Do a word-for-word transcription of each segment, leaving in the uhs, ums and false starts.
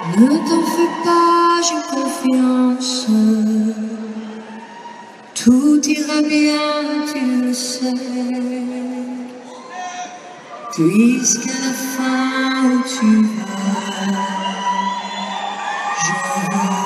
Ne t'en fais pas, j'ai confiance. Tout ira bien, tu le sais. Puisqu'à la fin où tu vas, je vais.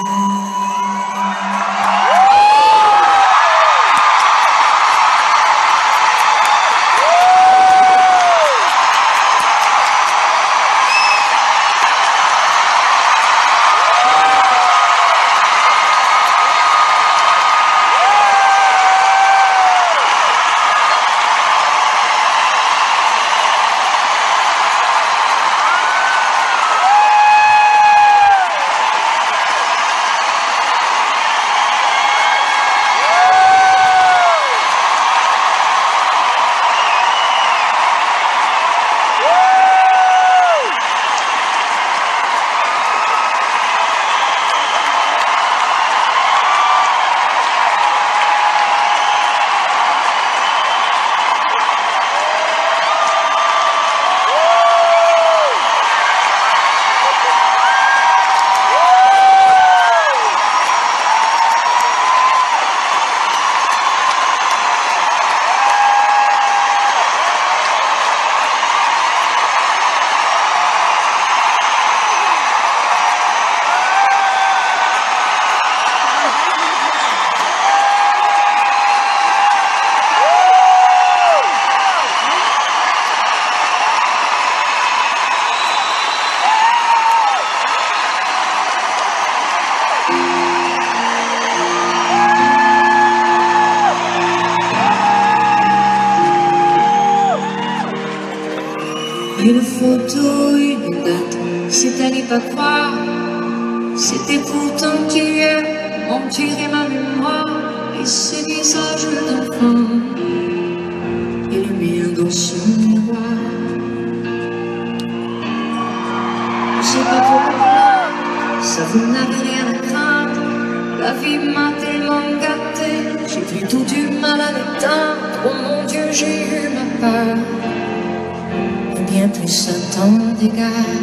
Une photo, une date, c'est à n'y pas croire. C'était pourtant qu'hier, on tirait ma mémoire. Et ces visages d'enfants, et le mien dans son miroir. Je sais pas pourquoi, ça vous n'avez rien à craindre. La vie m'a tellement gâtée, j'ai plutôt du mal à l'éteindre. Oh mon Dieu, j'ai eu ma part. Bien plus un temps d'égal.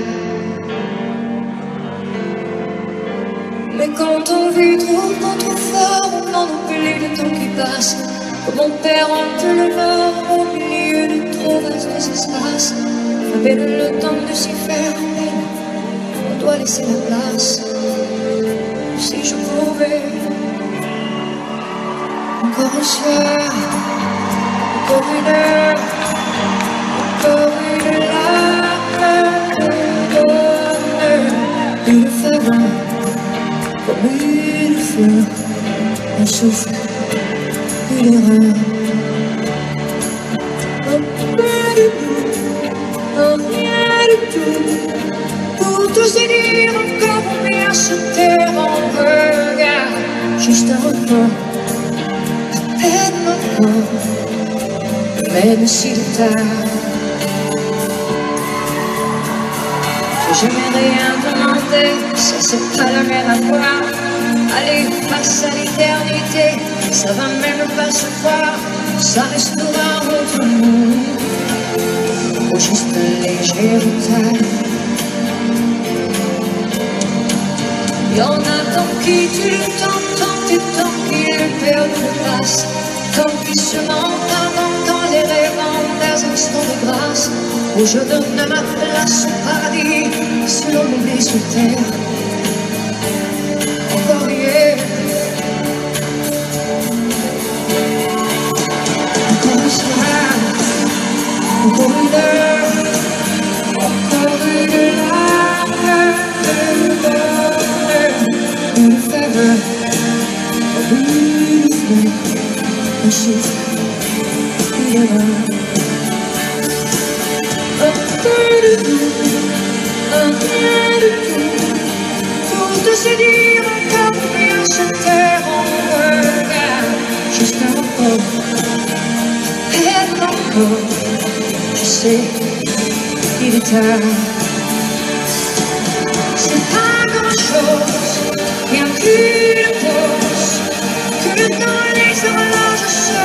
Mais quand on vit trop, trop, trop fort, on n'en oublie le temps qui passe. Comme on perd un peu le nord au milieu de trop vastes espaces. À peine le temps de s'y faire, on doit laisser la place. Si je pouvais, encore un soir, encore une heure, encore une larme, une faveur, comme une fleur, un souffle, une erreur. Un peu de tout, un rien de tout, pour tous se dire encore combien se taire en regard. Juste un repos, à peine encore, même si le tard. Je n'ai rien demandé, ça c'est pas la mer à boire. Allez, face à l'éternité, ça va même pas se voir. Ça restera entre nous, ou juste un léger retard. Y'en a tant qui tuent le temps, tant et tant qui le perdent de place. Tant qui se mentent avant dans les rêves en des instants de grâce. Où je donne ma place au paradis, selon l'oubli sur terre. Encore hier, encore un soir, encore une heure, encore une larme, une faveur, une fleur, un souffle, une erreur. Un peu de tout, un rien de tout, pour te se dire encore combien se taire en regard. Juste un repos, peine encore, je sais, il est tard. C'est pas grand chose, rien qu'une pause, que le temps et les horloges se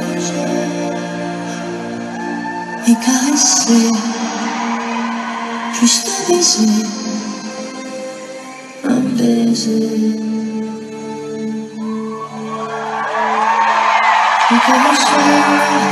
reposent. Et caresser Juste un baiser, un baiser. Encore un soir,